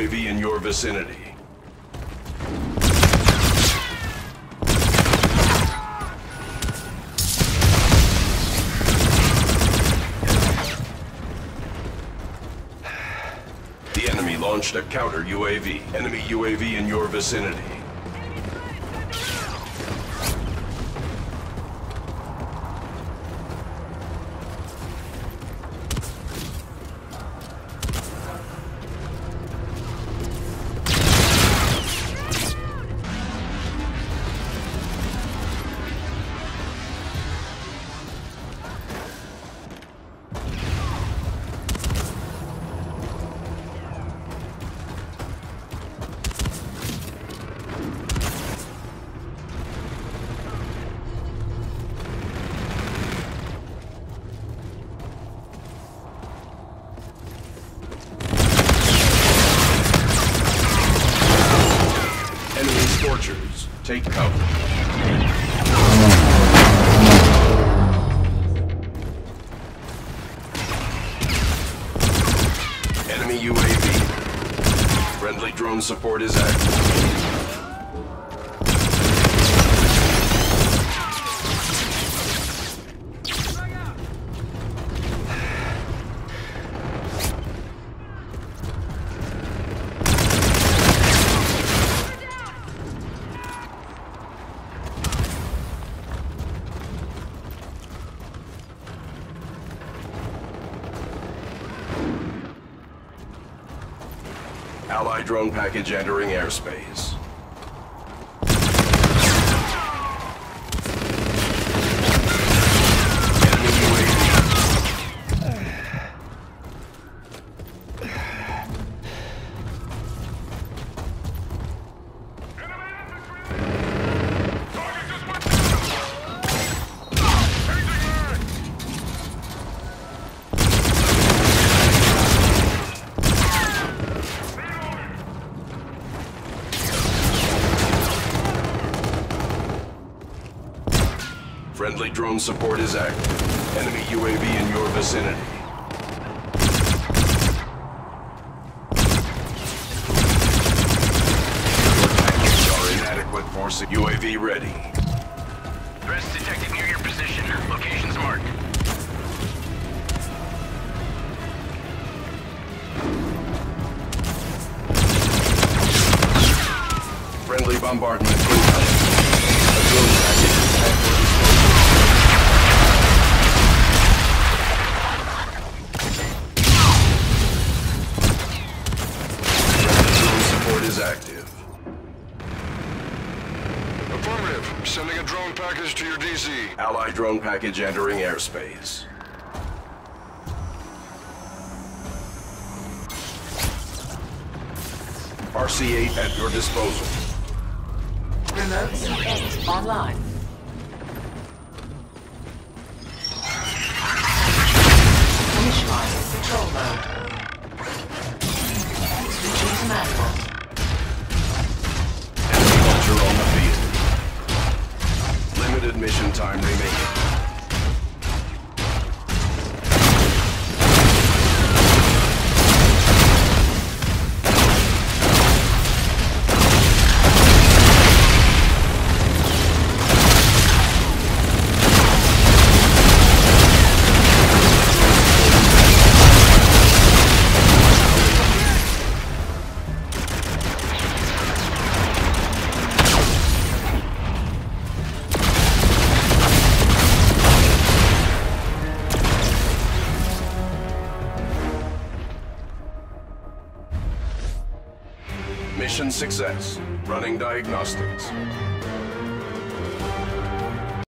UAV in your vicinity. The enemy launched a counter UAV. Enemy UAV in your vicinity. Scorchers, take cover. Enemy UAV. Friendly drone support is active. Allied drone package entering airspace. Enemy UAV. Friendly drone support is active. Enemy UAV in your vicinity. Your tactics are inadequate for UAV ready. Threats detected near your position. Locations marked. Friendly bombardment incoming. A drone package is headed for is active. Affirmative. Sending a drone package to your DC. Allied drone package entering airspace. RC-8 at your disposal. Remote C8 online. Initializing control mode. Switching to manual. On the field. Limited mission time remaining. Mission success. Running diagnostics.